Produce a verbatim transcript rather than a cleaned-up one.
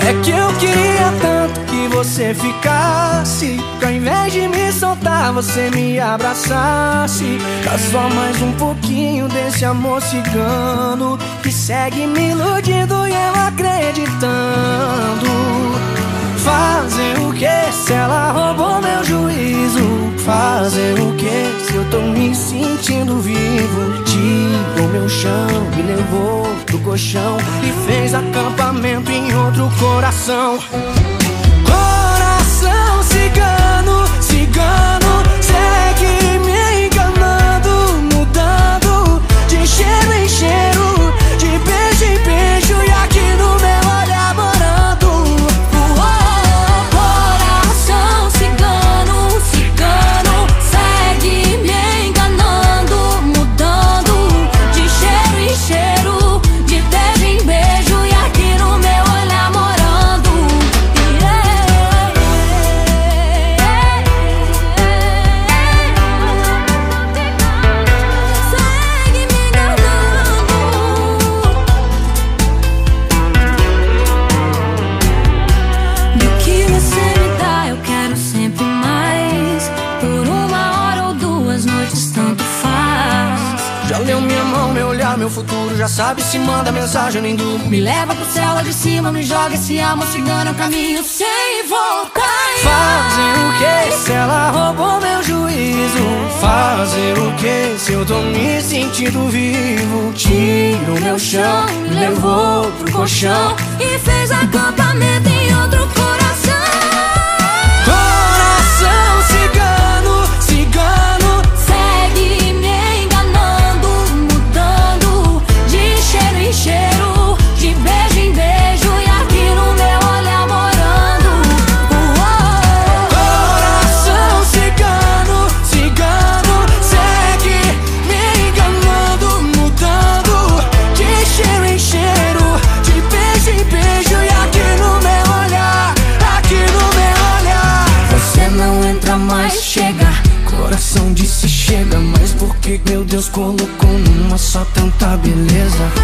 É que eu queria tanto que você ficasse, que ao invés de me soltar você me abraçasse. Dá só mais um pouquinho desse amor cigano que segue me iludindo e eu acreditando. Fazer o que se ela roubou meu juízo? Fazer o que se eu tô me sentindo vivo? Tirou meu chão, me levou pro colchão e fez acampamento em outro coração. Coração cigano, cigano, segue me enganando, mudando de cheiro em cheiro, de beijo em beijo e aqui no meu olhar morando. Coração cigano, cigano, segue me enganando, mudando de cheiro em cheiro, de beijo em beijo e aqui no meu olhar morando. Segue me enganando. Do que você me dá eu quero sempre mais. Por uma hora ou duas noites tanto faz. Já leu minha mão, meu olhar, meu futuro. Já sabe se manda mensagem, eu nem durmo. Me leva pro céu lá de cima, me joga esse amor cigano, é um caminho sem voltar. Fazer o que se ela roubou meu juízo? Fazer o que se eu tô me sentindo vivo? Tirou meu chão, me levou pro colchão E fez acampamento em outro coração. Coração cigano, cigano, Segue me enganando, mudando de cheiro em cheiro, de beijo em beijo e aqui no meu olhar morando. coração cigano, cigano, segue me enganando, mudando de cheiro em cheiro, de beijo em beijo e aqui no meu olhar, aqui no meu olhar. Você não entra mais, chega. Coração disse chega, mas por que meu Deus colocou numa só tanta beleza?